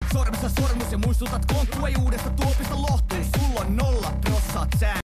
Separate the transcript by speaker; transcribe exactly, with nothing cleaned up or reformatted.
Speaker 1: Sormissa sormus ja muistutat konkku ei uudesta tuopista lohtuu. Sulla on nolla, prossaat sään.